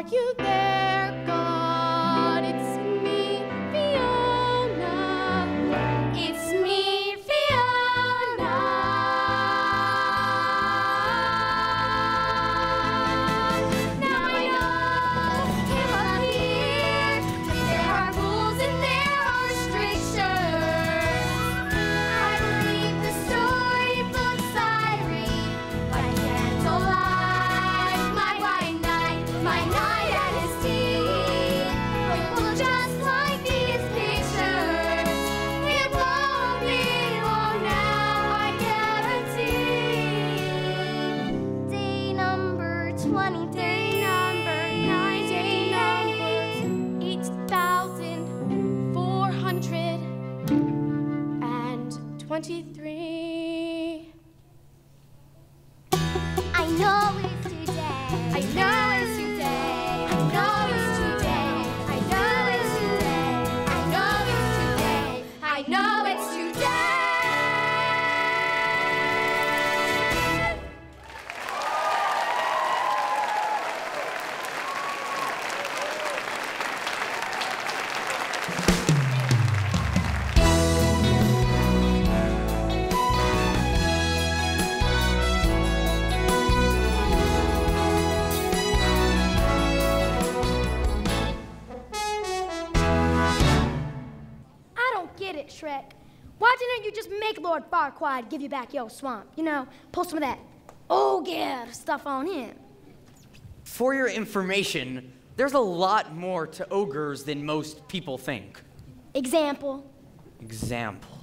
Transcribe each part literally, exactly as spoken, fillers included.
you there, God? It's me, Fiona. It's me, Fiona. Now I know him up here. There are rules and there are restrictions. I believe the storybooks I read by candlelight. My white knight, my knight at his teeth will look just like these pictures. It won't be long now, I guarantee. Day number twenty, day number nine, day number eight thousand four hundred and twenty-three. I know it's today. I know it's today. I know it's today. I know it's today. I know it's today. I know it's today. I don't get it, Shrek. Why didn't you just make Lord Farquaad give you back your swamp? You know, pull some of that ogre stuff on him. For your information, there's a lot more to ogres than most people think. Example. Example.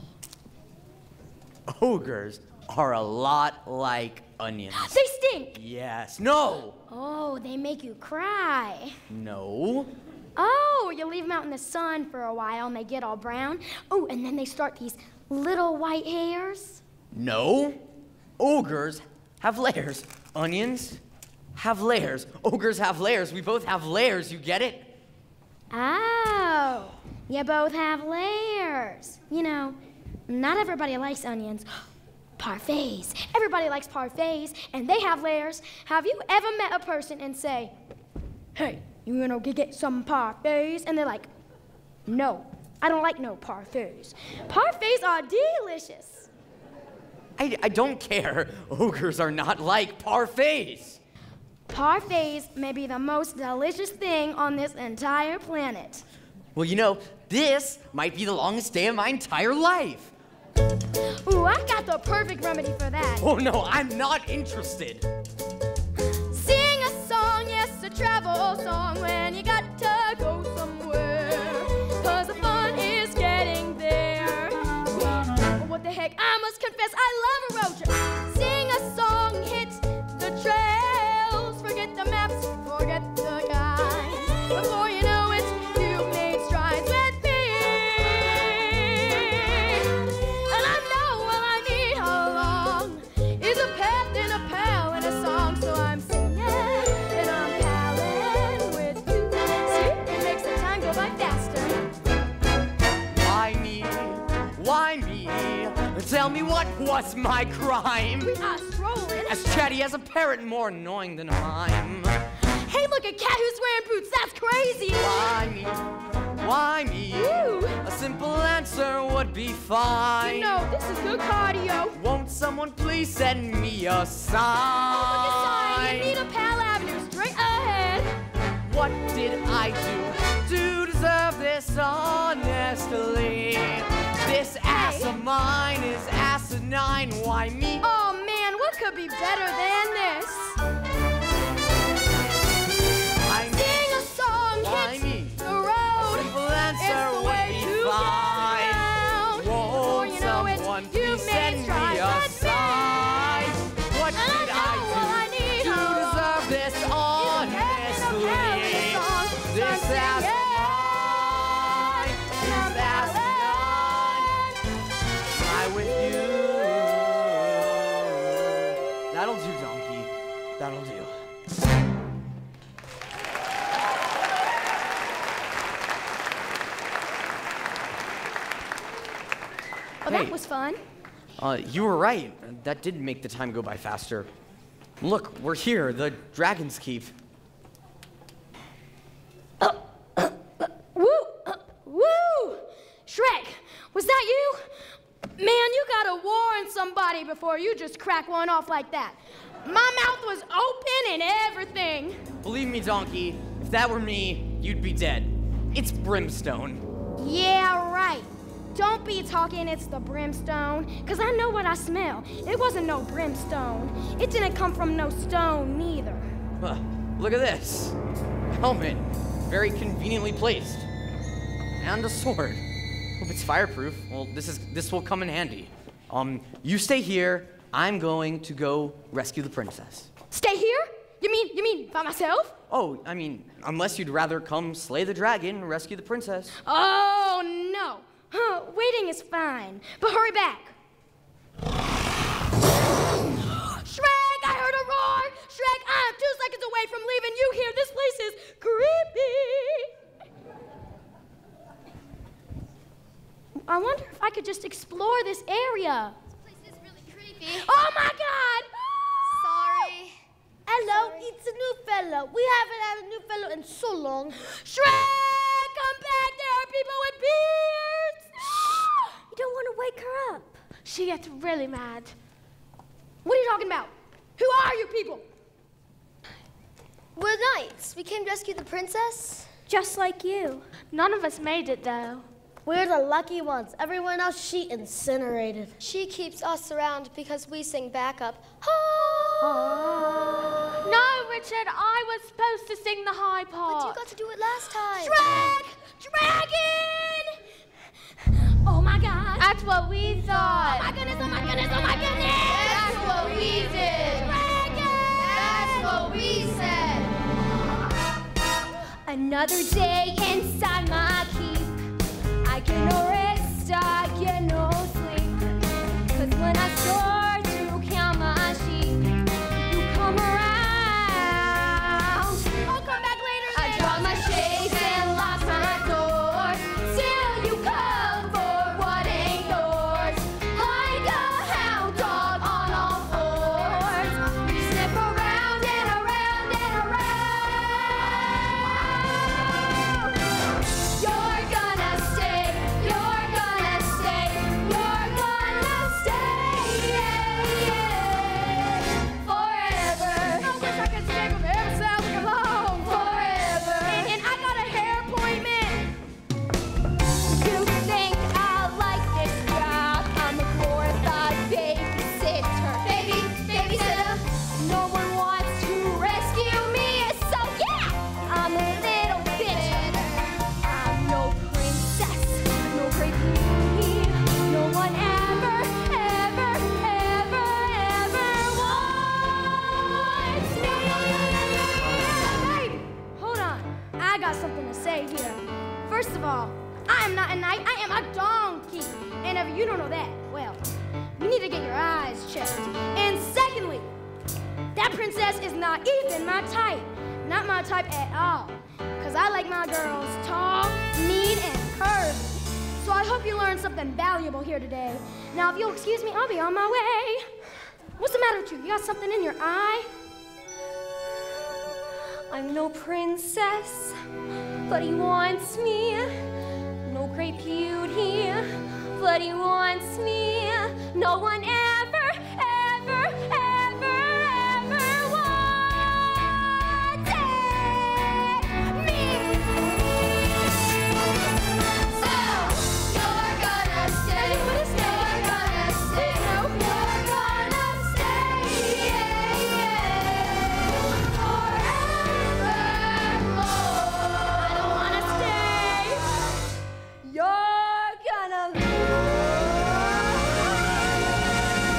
Ogres are a lot like onions. They stink. Yes. No. Oh, they make you cry. No. Oh, you leave them out in the sun for a while and they get all brown. Oh, and then they start these little white hairs. No. Ogres have layers. Onions have layers. Ogres have layers. We both have layers. You get it? Oh, you both have layers. You know, not everybody likes onions. Parfaits. Everybody likes parfaits, and they have layers. Have you ever met a person and say, hey, you gonna go get some parfaits? And they're like, no, I don't like no parfaits. Parfaits are delicious. I, I don't care. Ogres are not like parfaits. Parfaits may be the most delicious thing on this entire planet. Well, you know, this might be the longest day of my entire life. Ooh, I got the perfect remedy for that. Oh, no, I'm not interested. Sing a song, yes, a travel song when you got to go somewhere. Cause the fun is getting there. But what the heck, I must confess, I love a road trip. Sing a song, hit the trails. Forget the maps, forget the guide. Before you know it, you've made strides with me. And I know all I need along is a path and a pal and a song. So I'm singing and I'm palling with you. See, it makes the time go by faster. Why me? Why me? Tell me, what was my crime? We are strolling. As chatty as a parrot, more annoying than a mime. Hey, look, a cat who's wearing boots. That's crazy. Why me? Why me? Ooh. A simple answer would be fine. You know, this is good cardio. Won't someone please send me a sign? Oh, look, a sign. You need a Pal Avenue straight ahead. What did I do to deserve this honestly? This ass Hey. of mine is asinine. Why me? Oh, man, what could be better than this? Why me? Sing a song, Why hit me? the road. Simple It's answer the would way be to fine. get around. Before Won't you know it, someone you've please made send me strides a with me. sign? What And I did know all I I need do to along deserve this is a path and a pal and a honestly? song. So This I'm ass singing, of mine and I'm is asinine. I with you. That'll do, donkey. That'll do. Well, Hey. that was fun. Uh, you were right. That did make the time go by faster. Look, we're here, the Dragon's Keep. have warned somebody before you just crack one off like that. My mouth was open and everything. Believe me, Donkey, if that were me, you'd be dead. It's brimstone. Yeah, right. Don't be talking it's the brimstone, because I know what I smell. It wasn't no brimstone. It didn't come from no stone, neither. Huh, look at this. Helmet, very conveniently placed. And a sword. Hope it's fireproof. Well, this is this will come in handy. Um, you stay here. I'm going to go rescue the princess. Stay here? You mean, you mean by myself? Oh, I mean, unless you'd rather come slay the dragon and rescue the princess. Oh, no. Huh, waiting is fine, but hurry back. Shrek, I heard a roar. Shrek, I'm two seconds away from leaving you here. This place is creepy. I wonder if I could just explore this area. This place is really creepy. Oh, my God. Sorry. Hello, Sorry. it's a new fellow. We haven't had a new fellow in so long. Shrek, come back. There are people with beards. You don't want to wake her up. She gets really mad. What are you talking about? Who are you people? We're knights. We came to rescue the princess. Just like you. None of us made it, though. We're the lucky ones. Everyone else she incinerated. She keeps us around because we sing backup. No, Richard, I was supposed to sing the high part. But you got to do it last time. Shrek! Dragon! Oh my God! That's what we thought. Oh my goodness! Oh my goodness! Oh my goodness! That's what we did. That's what we said. Another day inside my keep. I get no rest, I get no sleep. Cause when I start to count my sheep, you come around. I'll come back later. I draw my shades and lock my doors. Till you come for what ain't yours. Like a hound dog on all fours. We sniff around and around and around. You're gonna stay, you're gonna stay, you're gonna stay, yeah, yeah, forever. I wish I could stay from every sound alone. Forever. And, and I got a hair appointment. You think I like this job? I'm a glorified babysitter. Baby, babysitter. No one wants to rescue me, so yeah, I'm a little bitch. I'm no princess, no great beauty. No one ever, ever, ever, ever wants me. Hey, hold on. I got something to say here. First of all, I am not a knight, I am a donkey. And if you don't know that, well, you need to get your eyes checked. And secondly, that princess is not even my type. Not my type at all. Because I like my girls tall, neat, and curvy. So I hope you learned something valuable here today. Now, if you'll excuse me, I'll be on my way. What's the matter with you? You got something in your eye? I'm no princess, but he wants me. No great beauty, but he wants me. No one ever, ever, ever, ever wanted me. So you're gonna stay, you're gonna stay, you're gonna stay, yeah, yeah, forevermore. I don't wanna stay. You're gonna lose.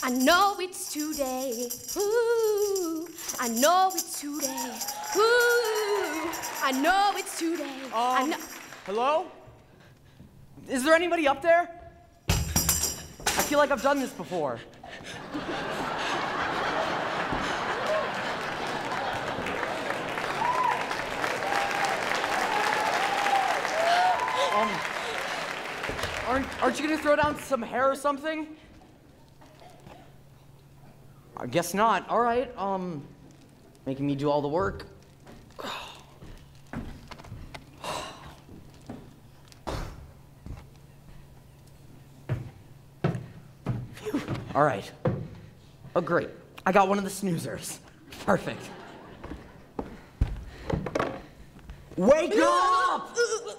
I know it's today. Ooh, I know it's today. Ooh, I know it's today. Um, I know. Hello? Is there anybody up there? I feel like I've done this before. um, aren't, aren't you gonna throw down some hair or something? I guess not. All right, um, making me do all the work. All right. Oh, great. I got one of the snoozers. Perfect. Wake up!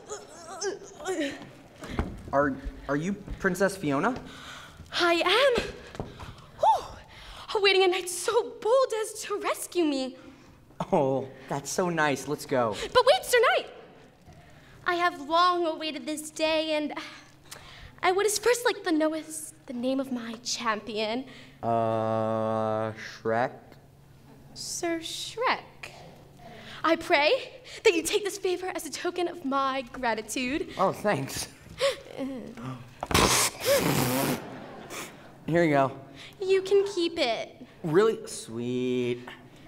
Are, are you Princess Fiona? I am. Whew. Awaiting a knight so bold as to rescue me. Oh, that's so nice. Let's go. But wait, Sir Knight. I have long awaited this day, and I would first like to know is the name of my champion. Uh, Shrek? Sir Shrek. I pray that you take this favor as a token of my gratitude. Oh, thanks. Here you go. You can keep it. Really? Sweet.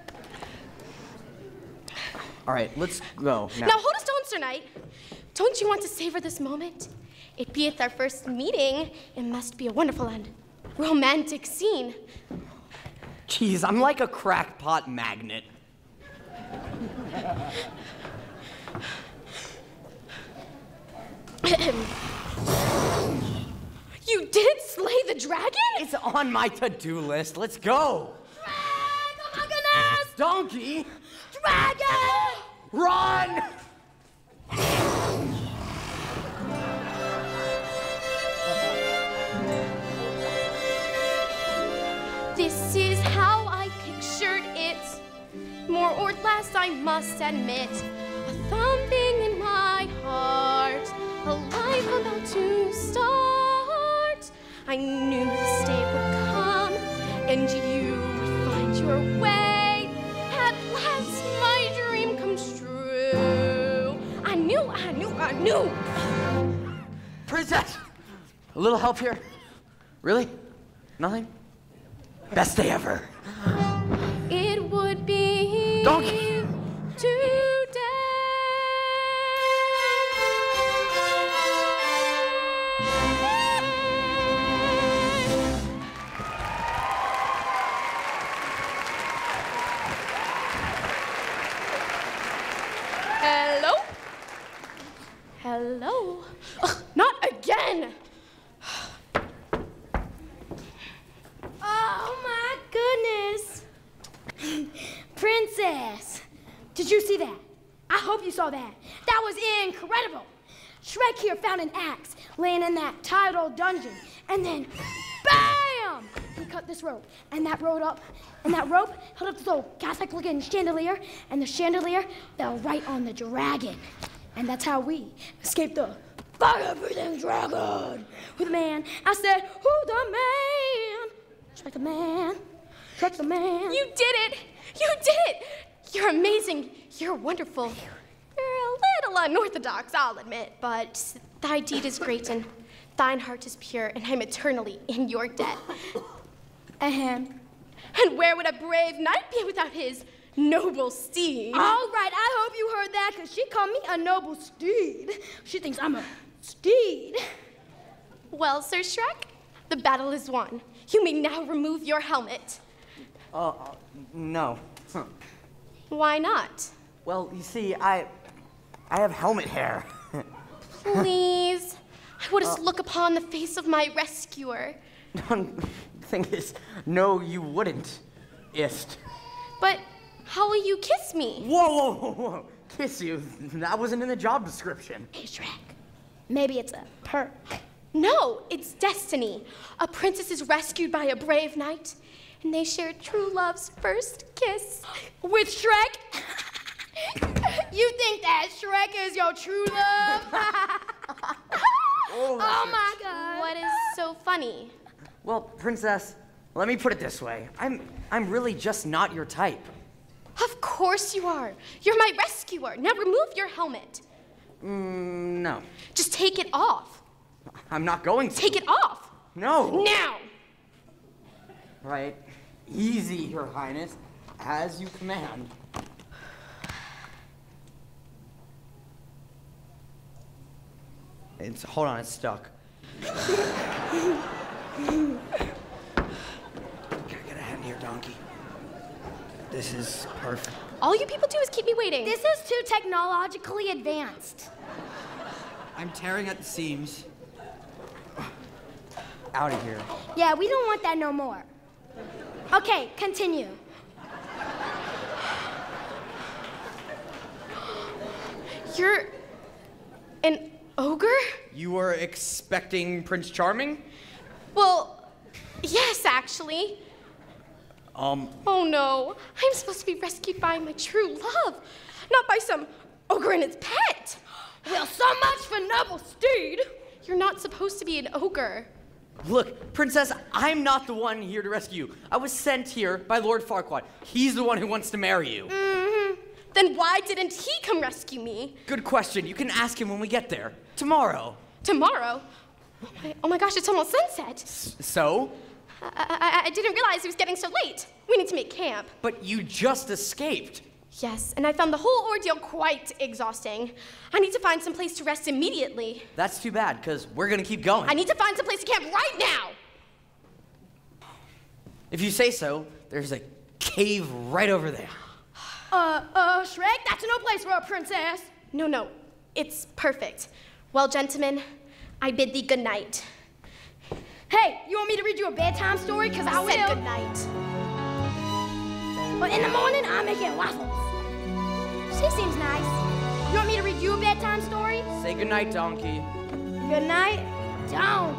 All right, let's go now. Now hold a stone, Sir Knight. Don't you want to savor this moment? It beeth our first meeting. It must be a wonderful and romantic scene. Jeez, I'm like a crackpot magnet. You didn't slay the dragon? It's on my to-do list. Let's go. Dragon! Oh my goodness! Donkey! Dragon! Run! This is how I pictured it. More or less, I must admit. A thumping in my heart, a life about to start. I knew this day would come, and you would find your way. At last, my dream comes true. I knew, I knew, I knew. Princess! A little help here? Really? Nothing? Best day ever. It would be Donkey! today. Hello? Hello? Ugh, not again! Oh my goodness! Princess! Did you see that? I hope you saw that. That was incredible! Shrek here found an axe laying in that tight old dungeon, and then BAM! He cut this rope, and that rope up, and that rope held up this old Gothic looking chandelier, and the chandelier fell right on the dragon. And that's how we escaped the fire-breathing dragon. With the man, I said, who's the man? Shrek the man, Shrek the man. You did it! You did it! You're amazing. You're wonderful. You're a little unorthodox, I'll admit, but thy deed is great and thine heart is pure, and I'm eternally in your debt. Ahem. And where would a brave knight be without his noble steed? All right, I hope you heard that, because she called me a noble steed. She thinks I'm a steed. Well, Sir Shrek, the battle is won. You may now remove your helmet. Uh, uh no. Huh. Why not? Well, you see, I, I have helmet hair. Please. I wouldst uh, look upon the face of my rescuer. The thing is, no, you wouldn't, ist. But how will you kiss me? Whoa, whoa, whoa, whoa. Kiss you? That wasn't in the job description. Hey, Shrek. Maybe it's a perk. No, it's destiny. A princess is rescued by a brave knight, and they share true love's first kiss. With Shrek? You think that Shrek is your true love? oh, oh my God. What is so funny? Well, Princess, Let me put it this way. I'm, I'm really just not your type. Of course you are. You're my rescuer. Now remove your helmet. Mm, no. Just take it off. I'm not going to. Take it off. No. Now. Right. Easy, Your Highness. As you command. It's, hold on, it's stuck. Gotta get a hand here, donkey. This is perfect. All you people do is keep me waiting. This is too technologically advanced. I'm tearing at the seams. Out of here. Yeah, we don't want that no more. Okay, continue. You're an ogre? You were expecting Prince Charming? Well, yes, actually. Um, Oh no, I'm supposed to be rescued by my true love, not by some ogre and its pet. Well, so much for noble steed. You're not supposed to be an ogre. look, Princess, I'm not the one here to rescue you. I was sent here by Lord Farquaad. He's the one who wants to marry you. Mm-hmm. Then why didn't he come rescue me? Good question. You can ask him when we get there. Tomorrow. Tomorrow? Oh my, oh my gosh, it's almost sunset. So? I, I, I didn't realize it was getting so late. We need to make camp. But you just escaped. Yes, and I found the whole ordeal quite exhausting. I need to find some place to rest immediately. That's too bad, because we're going to keep going. I need to find some place to camp right now. If you say so, there's a cave right over there. Uh, uh, Shrek, that's no place for a princess. No, no, it's perfect. Well, gentlemen, I bid thee good night. Hey, you want me to read you a bedtime story? Because I said will. good night. But in the morning, I'm making waffles. She seems nice. You want me to read you a bedtime story? Say goodnight, donkey. Good night, donkey.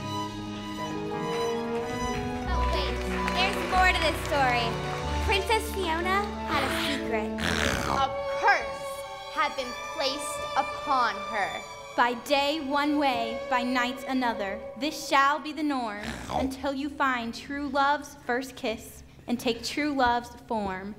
Oh, wait. There's more to this story. Princess Fiona had a secret. A curse had been placed upon her. By day one way, by night another. This shall be the norm until you find true love's first kiss and take true love's form.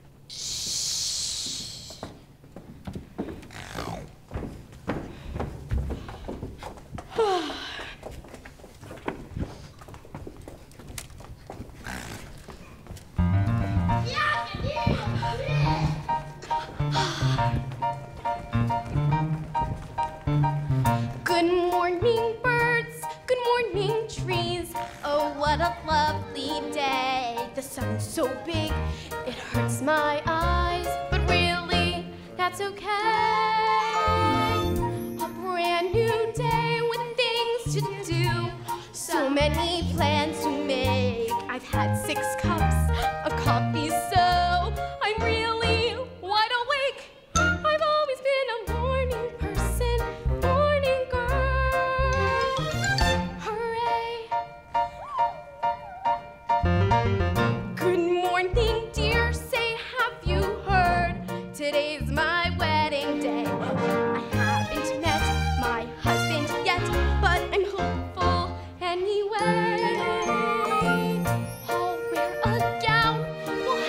Good morning, birds. Good morning, trees. Oh, what a lovely day. The sun's so big, it hurts my eyes. But really, that's okay. A brand new day with things to do. So many plans to make. I've had six cups of coffee, so I'm really wide awake. I've always been a morning person, morning girl. Hooray! Good morning, dear. Say, have you heard? Today's my wedding day. I haven't met my husband yet, but I'm hopeful anyway. I'll wear a gown, we'll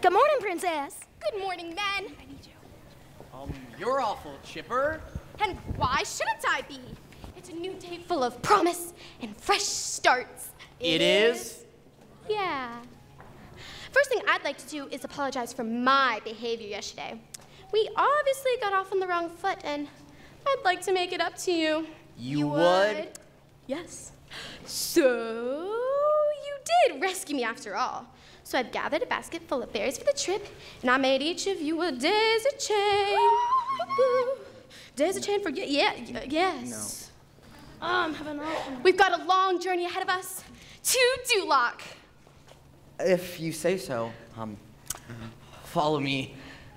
Good morning, Princess. Good morning, men. Um, you're awful chipper. And why shouldn't I be? It's a new day full of promise and fresh starts. It is? Yeah. First thing I'd like to do is apologize for my behavior yesterday. We obviously got off on the wrong foot, and I'd like to make it up to you. You, You would? would? Yes. So, you did rescue me after all. So I've gathered a basket full of berries for the trip, and I made each of you a daisy chain. Daisy chain for, y- yeah, y- yes. Oh, I'm having an awful. We've got a long journey ahead of us to Duloc. If you say so, um, follow me.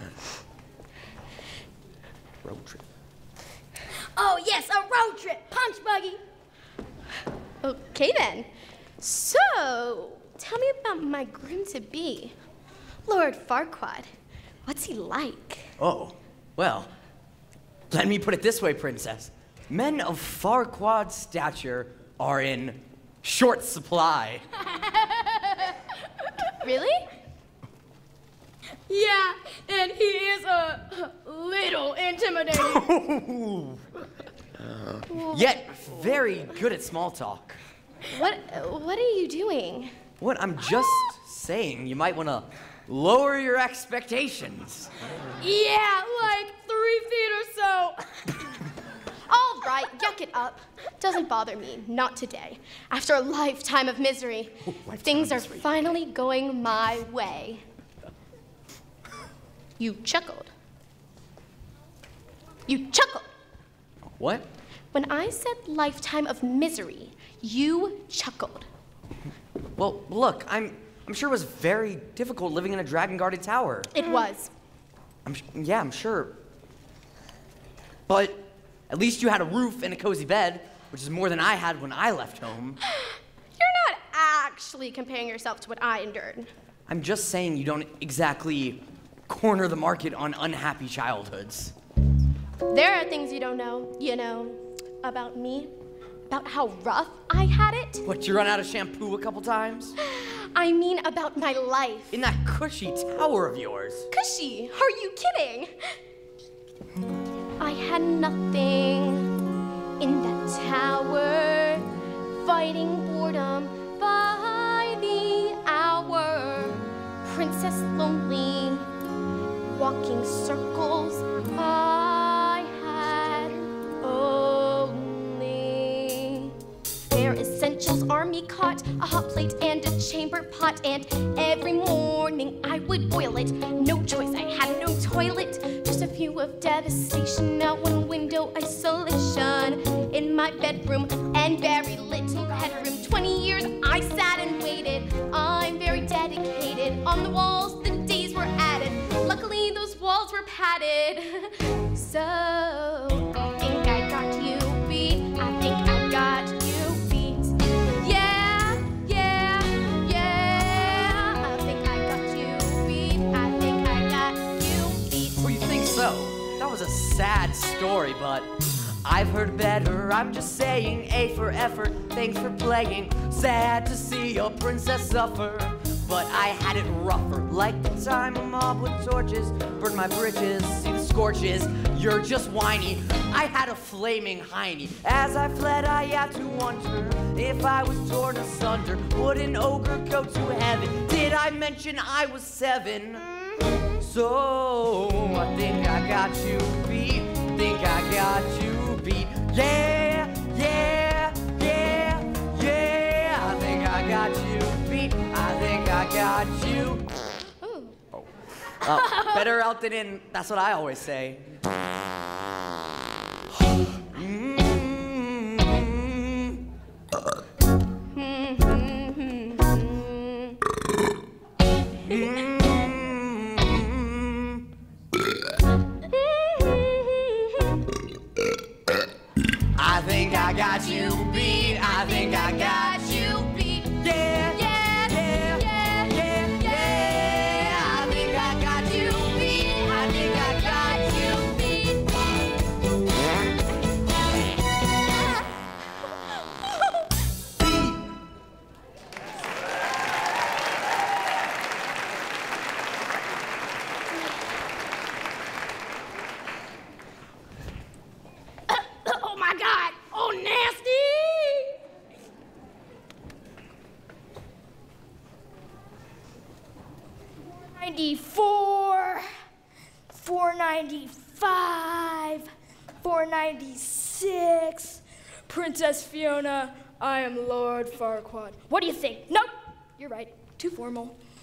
Road trip. Oh, yes, a road trip. Punch buggy. Okay then. So, tell me about my groom-to-be, Lord Farquaad. What's he like? Oh, well, let me put it this way, Princess. Men of Farquaad stature are in short supply. Really? Yeah, and he is a little intimidating. Yet very good at small talk. What What are you doing? What I'm just saying, you might want to lower your expectations. Yeah, like three feet or so. All right, yuck it up. Doesn't bother me, not today. After a lifetime of misery, lifetime things of are misery. finally going my way. You chuckled. You chuckled. What? When I said lifetime of misery, you chuckled. Well, look, I'm I'm sure it was very difficult living in a dragon-guarded tower. It was. I'm, yeah, I'm sure. But at least you had a roof and a cozy bed, which is more than I had when I left home. You're not actually comparing yourself to what I endured. I'm just saying you don't exactly corner the market on unhappy childhoods. There are things you don't know, you know, about me, about how rough I had it. What, you run out of shampoo a couple times? I mean about my life. In that cushy tower of yours. Cushy, are you kidding? I had nothing in that tower, fighting boredom by the hour. Princess lonely, walking circles, I had only bare essentials, army cot, a hot plate and a chamber pot, and every morning I would boil it. No choice, I had no toilet, just a view of devastation, out one window isolation in my bedroom, and very little headroom. Twenty years I sat and waited, I'm very dedicated. On the walls the days were added, luckily those walls were padded. So I think I got you beat, I think I got you beat. Yeah, yeah, yeah, I think I got you beat, I think I got you beat. Well, you think so? That was a sad story, but I've heard better. I'm just saying, A for effort, thanks for playing. Sad to see a princess suffer, but I had it rougher. Like the time a mob with torches burned my bridges. See the scorches, you're just whiny. I had a flaming hiney. As I fled, I had to wonder if I was torn asunder, would an ogre go to heaven? Did I mention I was seven? So I think I got you beat. Think I got you beat. Yeah, yeah, yeah, yeah. I think I got you beat. I think I got you. Ooh. Oh. Uh, better out than in. That's what I always say. Mm-hmm. I think I got you beat. I think I got you beat. Yeah, yeah, yeah, yeah, yeah, yeah. I think I got you beat. I think I got you beat. four ninety-five, four ninety-six. Princess Fiona, I am Lord Farquaad. What do you think? Nope, you're right. Too formal.